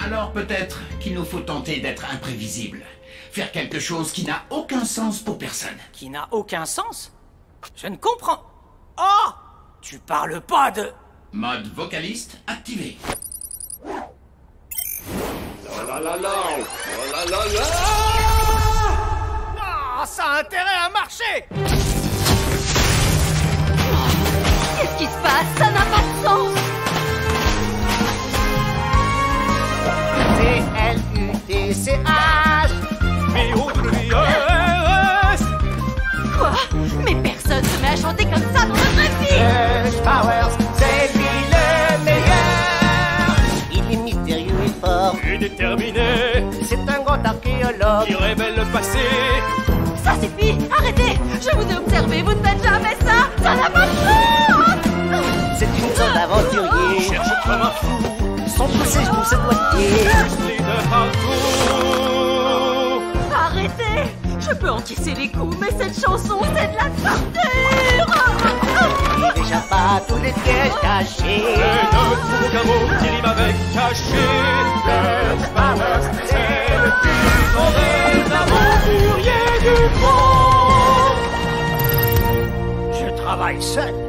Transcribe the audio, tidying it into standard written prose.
Alors peut-être qu'il nous faut tenter d'être imprévisible. Faire quelque chose qui n'a aucun sens pour personne. Qui n'a aucun sens? Je ne comprends... Oh! Tu parles pas de... Mode vocaliste activé. La la la la, oh la la la. Ah, ça a intérêt à marcher! Qu'est-ce qui se passe? Ça n'a pas de sens! C-L-U-T-C-H B-O-W-E-S. Quoi? Mais personne se met à chanter comme ça dans notre vie! Rush Powers, c'est lui le meilleur. Il est mystérieux et fort. Et déterminé. C'est un grand archéologue. Qui révèle le passé. Ça suffit! Arrêtez! Je vous ai observé, vous ne faites jamais ça! Ça n'a pas de sens! C'est une sorte d'aventurier. Cherche comme un fou. Son poussé pour ce doigtier. Leslie de Harcourt. Arrêtez! Je peux encaisser les coups, mais cette chanson, c'est de la torture! Il n'échappe pas à tous les pièges cachés. Et ne trouve aucun mot qui rime avec caché. Rush Powers, c'est le plus grand des aventuriers du monde. Je travaille seul.